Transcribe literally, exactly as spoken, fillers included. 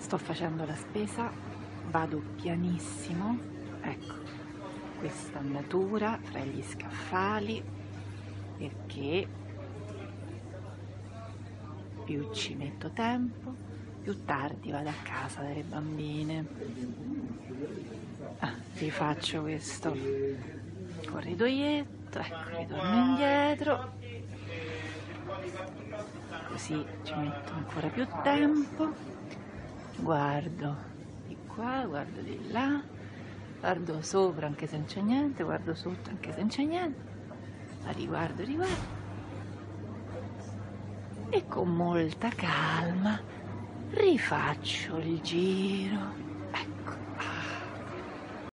sto facendo la spesa, vado pianissimo, ecco, questa andatura fra gli scaffali, perché più ci metto tempo, più tardi vado a casa delle bambine. Ah, rifaccio questo corridoietto, ecco, ritorno indietro, così ci metto ancora più tempo. Guardo di qua, guardo di là, guardo sopra anche se non c'è niente, guardo sotto anche se non c'è niente, la riguardo, riguardo e con molta calma rifaccio il giro, ecco,